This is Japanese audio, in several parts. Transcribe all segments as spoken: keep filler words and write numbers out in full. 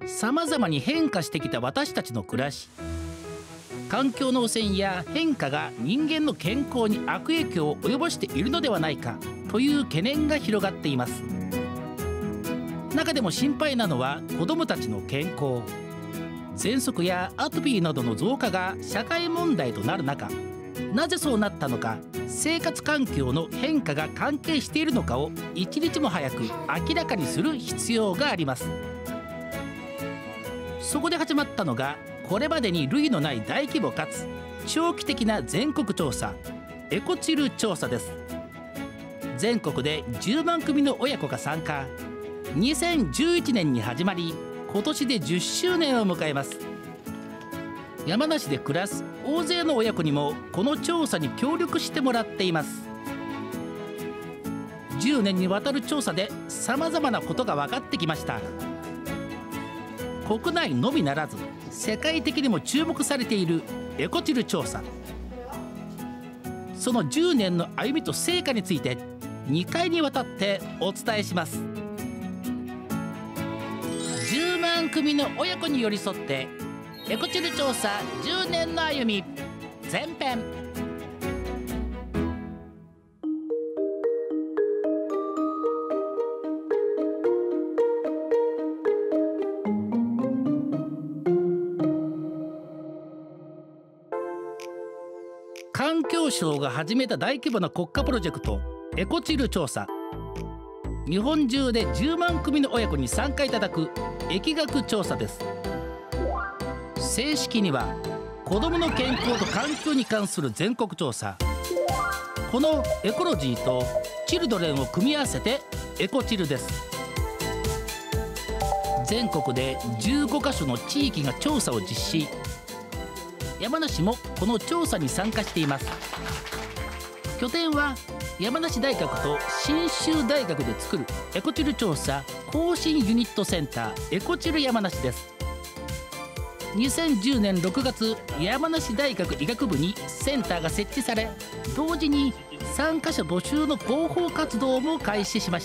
さまざまに変化してきた私たちの暮らし、環境の汚染や変化が人間の健康に悪影響を及ぼしているのではないかという懸念が広がっています。中でも心配なのは子どもたちの健康。喘息やアトピーなどの増加が社会問題となる中、なぜそうなったのか、生活環境の変化が関係しているのかを一日も早く明らかにする必要があります。そこで始まったのが、これまでに類のない大規模かつ長期的な全国調査、エコチル調査です。全国でじゅうまん組の親子が参加。にせんじゅういちねんに始まり、今年でじゅっしゅうねんを迎えます。山梨で暮らす大勢の親子にもこの調査に協力してもらっています。じゅうねんにわたる調査でさまざまなことが分かってきました。国内のみならず世界的にも注目されているエコチル調査。そのじゅうねんの歩みと成果についてにかいにわたってお伝えします。じゅうまん組の親子に寄り添ってエコチル調査じゅうねんの歩み前編。環境省が始めた大規模な国家プロジェクト、エコチル調査。日本中でじゅうまん組の親子に参加いただく疫学調査です。正式には子どもの健康と環境に関する全国調査。このエコロジーとチルドレンを組み合わせてエコチルです。全国でじゅうごかしょの地域が調査を実施。山梨もこの調査に参加しています。拠点は山梨大学と信州大学で作るエコチル調査更新ユニットセンター、エコチル山梨です。にせんじゅうねんろくがつ、山梨大学医学部にセンターが設置され、同時に参加者募集の広報活動も開始しました。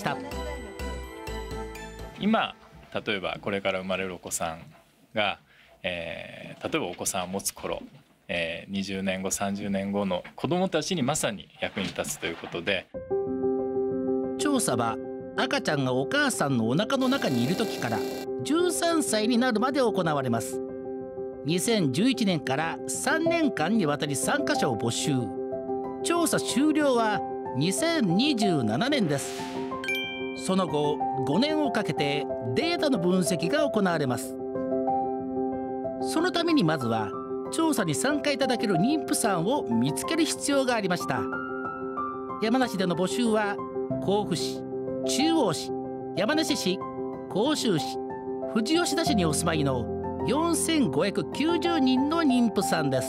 今例えばこれから生まれるお子さんが、えー、例えばお子さんを持つ頃、えー、にじゅうねんごさんじゅうねんごの子どもたちにまさに役に立つということで、 調査は赤ちゃんがお母さんのお腹の中にいる時からじゅうさんさいになるまで行われます。にせんじゅういちねんからさんねんかんにわたり参加者を募集。調査終了はにせんにじゅうななねんです。その後ごねんをかけてデータの分析が行われます。そのためにまずは調査に参加いただける妊婦さんを見つける必要がありました。山梨での募集は甲府市、中央市、山梨市、甲州市、富士吉田市にお住まいのよんせんごひゃくきゅうじゅうにんの妊婦さんです。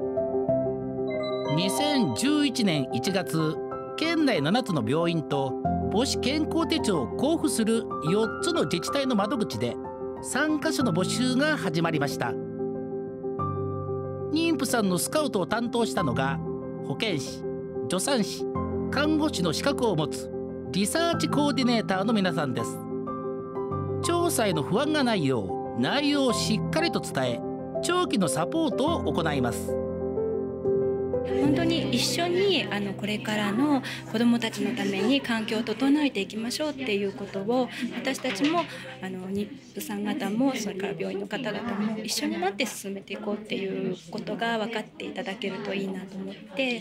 にせんじゅういちねんいちがつ、県内ななつの病院と母子健康手帳を交付するよっつの自治体の窓口で参加者の募集が始まりました。妊婦さんのスカウトを担当したのが保健師、助産師、看護師の資格を持つリサーチコーディネーターの皆さんです。調査への不安がないよう内容をしっかりと伝え、長期のサポートを行います。 本当に一緒にあのこれからの子どもたちのために環境を整えていきましょうっていうことを、私たちもあの妊婦さん方もそれから病院の方々も一緒になって進めていこうっていうことが分かっていただけるといいなと思って。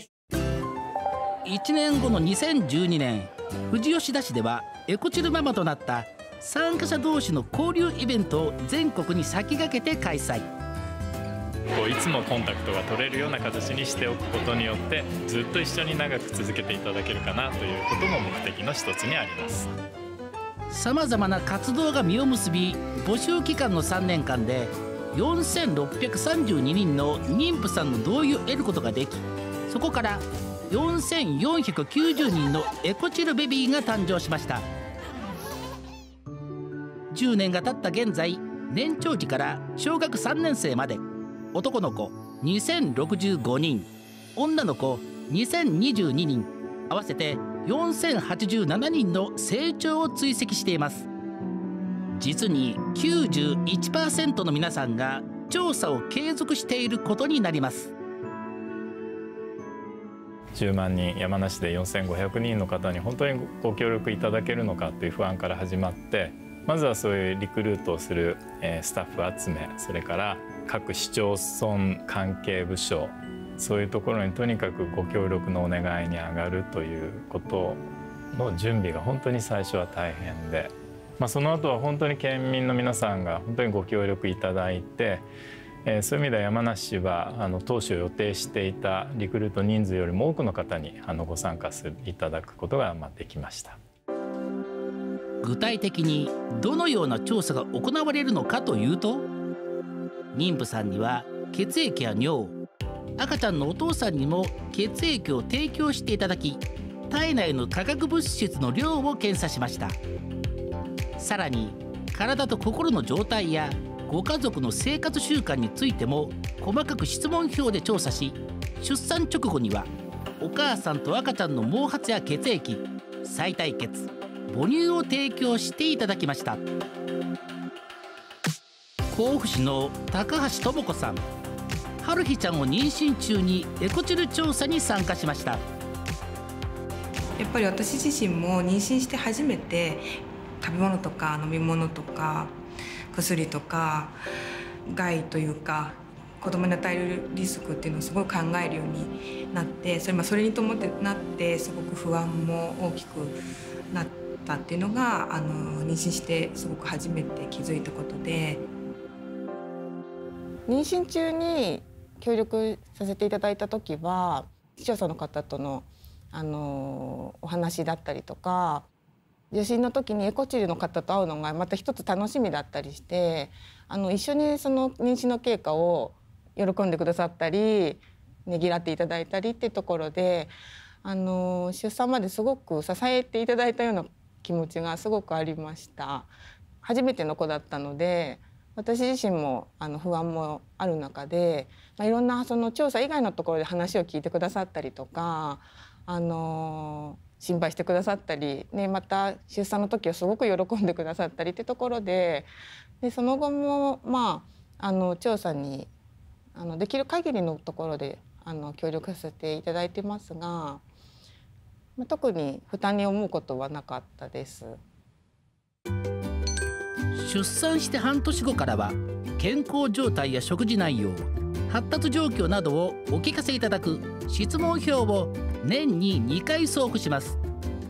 いちねんごのにせんじゅうにねん、富士吉田市ではエコチルママとなった参加者同士の交流イベントを全国に先駆けて開催。 こういつもコンタクトが取れるような形にしておくことによって、ずっと一緒に長く続けていただけるかなということも目的の一つにあります。 さまざまな活動が実を結び、募集期間のさんねんかんでよんせんろっぴゃくさんじゅうににんの妊婦さんの同意を得ることができ、そこからよんせんよんひゃくきゅうじゅうにんのエコチルベビーが誕生しました。じゅうねんが経った現在、年長児から小学さんねんせいまで男の子にせんろくじゅうごにん、女の子にせんにじゅうににん、合わせてよんせんはちじゅうななにんの成長を追跡しています。 実に きゅうじゅういちパーセント の皆さんが調査を継続していることになります。 じゅうまんにん、山梨でよんせんごひゃくにんの方に本当にご協力いただけるのかという不安から始まって、まずはそういうリクルートをするスタッフ集め、それから各市町村関係部署、そういうところにとにかくご協力のお願いに上がるということの準備が本当に最初は大変で、まあ、その後は本当に県民の皆さんが本当にご協力いただいて、えー、そういう意味では山梨はあの当初予定していたリクルート人数よりも多くの方にあのご参加するいただくことがまあできました。 具体的にどのような調査が行われるのかというと、妊婦さんには血液や尿、赤ちゃんのお父さんにも血液を提供していただき、体内の化学物質の量を検査しました。さらに体と心の状態やご家族の生活習慣についても細かく質問票で調査し、出産直後にはお母さんと赤ちゃんの毛髪や血液、妻帯血、母乳を提供していただきました。甲府市の高橋智子さん、春日ちゃんを妊娠中にエコチル調査に参加しました。 やっぱり私自身も妊娠して初めて食べ物とか飲み物とか薬とか害というか子供に与えるリスクっていうのをすごい考えるようになって、それ、まあ、それに伴ってなってすごく不安も大きくなったっていうのがあの妊娠してすごく初めて気づいたことで、 妊娠中に協力させていただいた時は視聴者の方とのあのお話だったりとか、受診の時にエコチルの方と会うのがまた一つ楽しみだったりして、あの一緒にその妊娠の経過を喜んでくださったりねぎらっていただいたりっていうところで、あの出産まですごく支えていただいたような気持ちがすごくありました。初めての子だったので私自身もあの不安もある中で、まあ、いろんなその調査以外のところで話を聞いてくださったりとか、あの心配してくださったり、ね、また出産の時はすごく喜んでくださったりってところで、でその後も、まあ、あの調査にあのできる限りのところであの協力させていただいてますが、まあ、特に負担に思うことはなかったです。 出産して半年後からは健康状態や食事内容、発達状況などをお聞かせいただく質問票を年ににかい送付します。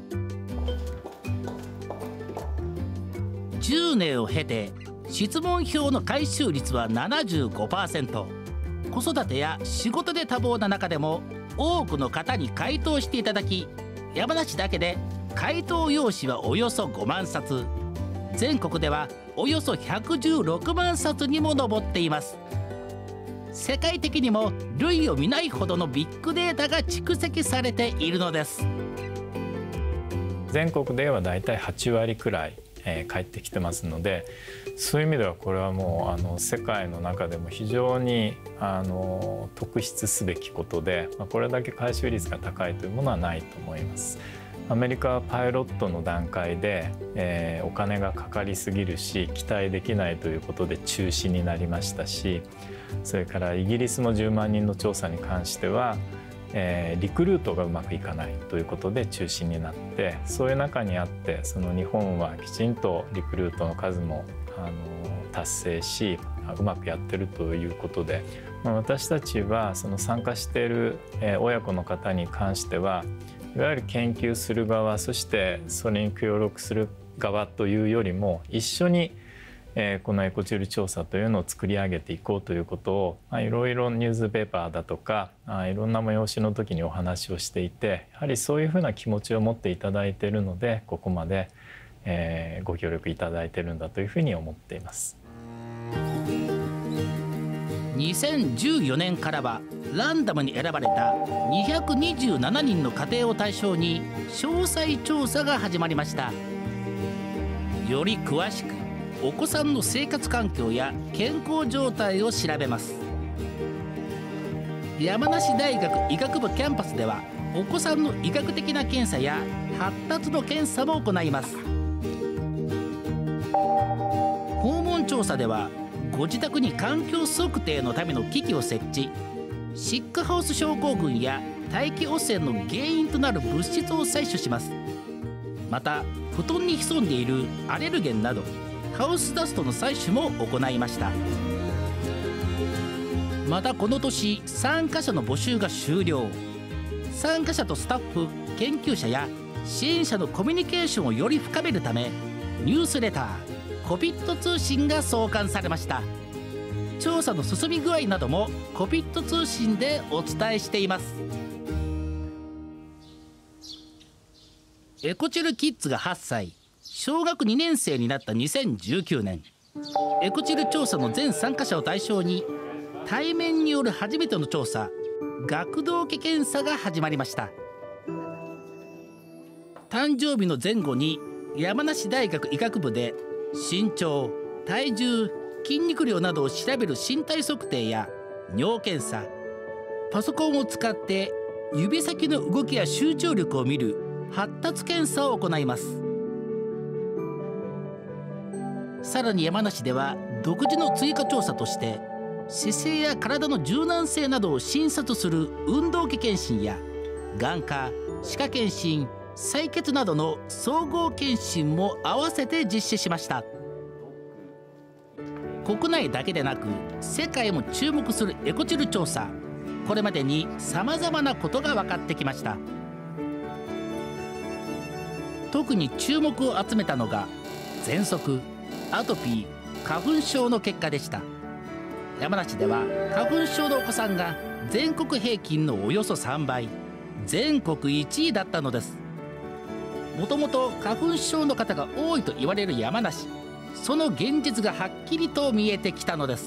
じゅうねんを経て質問票の回収率は ななじゅうごパーセント。 子育てや仕事で多忙な中でも多くの方に回答していただき、山梨だけで回答用紙はおよそごまんさつ、全国ではおよそひゃくじゅうろくまんさつにも上っています。世界的にも類を見ないほどのビッグデータが蓄積されているのです。 全国ではだいたいはちわりくらい、えー、返ってきてますので、そういう意味ではこれはもうあの世界の中でも非常にあの特筆すべきことで、まあ、これだけ回収率が高いというものはないと思います。アメリカはパイロットの段階で、えー、お金がかかりすぎるし期待できないということで中止になりましたし、それからイギリスのじゅうまんにんの調査に関しては、えー、リクルートがうまくいかないということで中止になって、そういう中にあってその日本はきちんとリクルートの数もあの達成しうまくやってるということで、まあ、私たちはその参加している、えー、親子の方に関してはいわゆる研究する側、そしてそれに協力する側というよりも一緒にこのエコチル調査というのを作り上げていこうということをいろいろニュースペーパーだとかいろんな催しの時にお話をしていて、やはりそういうふうな気持ちを持っていただいているのでここまでご協力いただいているんだというふうに思っています。 にせんじゅうよねんからはランダムに選ばれたにひゃくにじゅうななにんの家庭を対象に詳細調査が始まりました。より詳しくお子さんの生活環境や健康状態を調べます。山梨大学医学部キャンパスではお子さんの医学的な検査や発達の検査も行います。 調査ではご自宅に環境測定のための機器を設置、シックハウス症候群や大気汚染の原因となる物質を採取します。また布団に潜んでいるアレルゲンなどハウスダストの採取も行いました。またこの年参加者の募集が終了。参加者とスタッフ、研究者や支援者のコミュニケーションをより深めるため、ニュースレターコピット通信が創刊されました。調査の進み具合などもコピット通信でお伝えしています。エコチルキッズがはっさい、小学にねん生になったにせんじゅうきゅうねん、エコチル調査の全参加者を対象に対面による初めての調査、学童期検査が始まりました。誕生日の前後に山梨大学医学部で身長、体重、筋肉量などを調べる身体測定や尿検査、パソコンを使って指先の動きや集中力を見る発達検査を行います。さらに山梨では独自の追加調査として姿勢や体の柔軟性などを診察する運動器検診や眼科、歯科検診、採血などの総合検診も合わせて実施しました。国内だけでなく世界も注目するエコチル調査、これまでにさまざまなことが分かってきました。特に注目を集めたのが喘息、アトピー、花粉症の結果でした。山梨では花粉症のお子さんが全国平均のおよそさんばい、全国いちいだったのです。もともと花粉症の方が多いと言われる山梨、その現実がはっきりと見えてきたのです。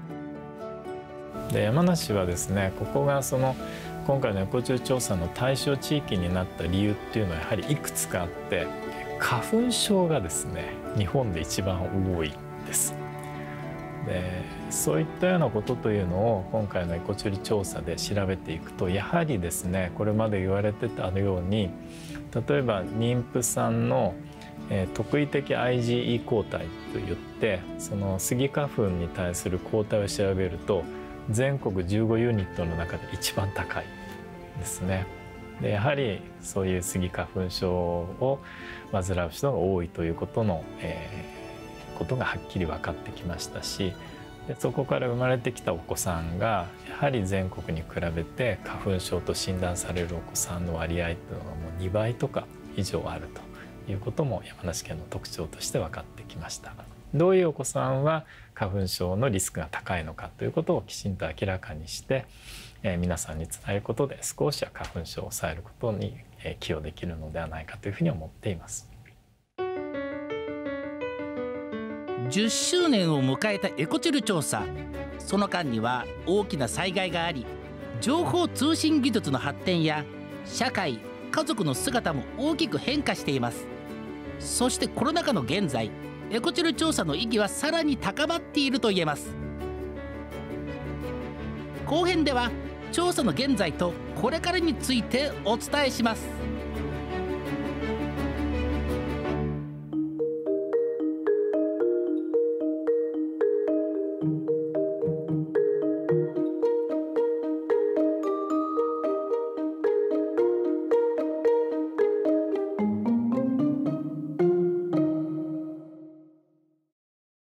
で山梨はですね、ここがその今回のエコチル調査の対象地域になった理由っていうのはやはりいくつかあって、花粉症がですね日本で一番多いです。でそういったようなことというのを今回のエコチル調査で調べていくと、やはりですねこれまで言われてたように、例えば妊婦さんのえー、特異的 アイジーイー 抗体といって、そのスギ花粉に対する抗体を調べると全国じゅうごユニットの中で一番高いですね。でやはりそういうスギ花粉症を患う人が多いということの、えー、ことがはっきり分かってきましたし、でそこから生まれてきたお子さんがやはり全国に比べて花粉症と診断されるお子さんの割合というのがもうにばいとか以上あるということも山梨県の特徴として分かってきました。どういうお子さんは花粉症のリスクが高いのかということをきちんと明らかにして、えー、皆さんに伝えることで少しは花粉症を抑えることに、えー、寄与できるのではないかというふうに思っています。 じゅっしゅうねんを迎えたエコチル調査、その間には大きな災害があり、情報通信技術の発展や社会、家族の姿も大きく変化しています。そしてコロナ禍の現在、エコチル調査の意義はさらに高まっていると言えます。後編では調査の現在とこれからについてお伝えします。